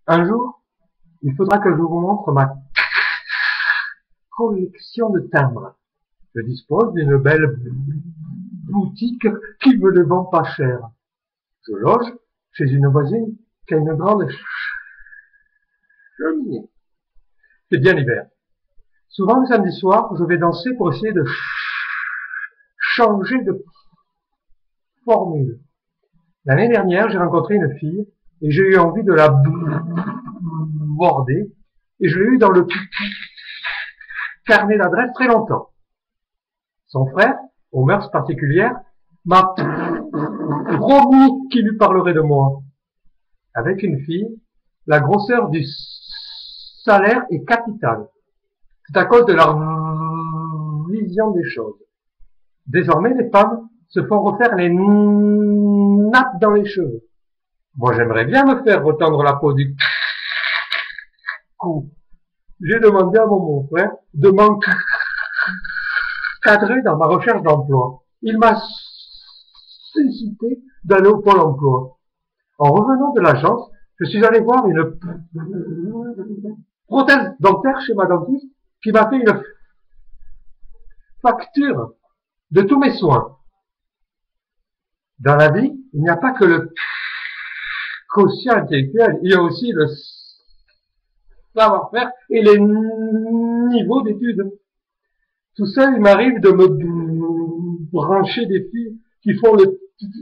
Un jour, il faudra que je vous montre ma collection de timbres. Je dispose d'une belle boutique qui me les vend pas cher. Je loge chez une voisine qui a une grande cheminée. C'est bien l'hiver. Souvent le samedi soir, je vais danser pour essayer de changer de formule. L'année dernière, j'ai rencontré une fille et j'ai eu envie de la border et je l'ai eu dans le carnet d'adresse très longtemps. Son frère, aux mœurs particulières, m'a promis qu'il lui parlerait de moi. Avec une fille, la grosseur du salaire est capitale. C'est à cause de leur vision des choses. Désormais, les femmes se font refaire les nattes dans les cheveux. Moi, j'aimerais bien me faire retendre la peau du cou. J'ai demandé à mon frère de m'encadrer dans ma recherche d'emploi. Il m'a sollicité d'aller au Pôle emploi. En revenant de l'agence, je suis allé voir une prothèse dentaire chez ma dentiste qui m'a fait une facture de tous mes soins. Dans la vie, il n'y a pas que le quotient intellectuel, il y a aussi le savoir-faire et les niveaux d'études. Tout ça, il m'arrive de me brancher des filles qui font le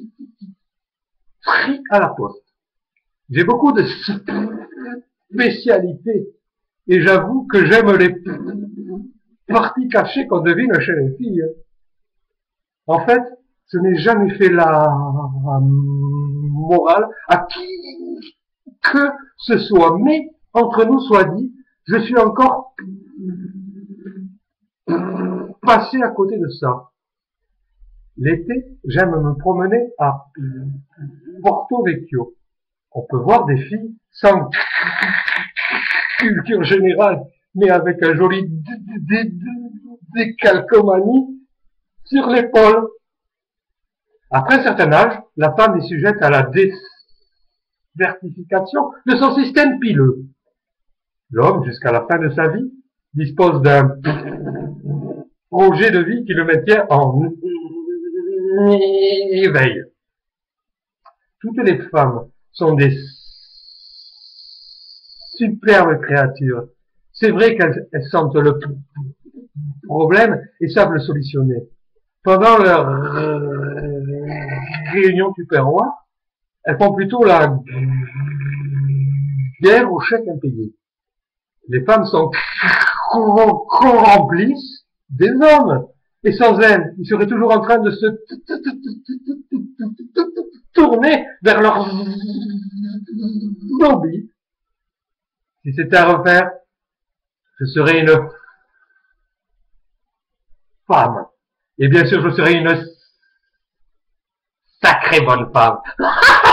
tri à la poste. J'ai beaucoup de spécialités et j'avoue que j'aime les parties cachées qu'on devine chez les filles. En fait, je n'ai jamais fait la morale à qui que ce soit, mais entre nous soit dit, je suis encore passé à côté de ça. L'été, j'aime me promener à Porto Vecchio. On peut voir des filles sans culture générale, mais avec un joli décalcomanie sur l'épaule. Après un certain âge, la femme est sujette à la désertification de son système pileux. L'homme, jusqu'à la fin de sa vie, dispose d'un projet de vie qui le maintient en éveil. Toutes les femmes sont des superbes créatures. C'est vrai qu'elles sentent le problème et savent le solutionner. Pendant leur réunion tupperware, elles font plutôt la guerre aux chèques impayés. Les femmes sont complices des hommes. Et sans elles, ils seraient toujours en train de se tourner vers leur zombie. Si c'était à refaire, je serais une femme. Et bien sûr, je serais une sacrée bonne femme.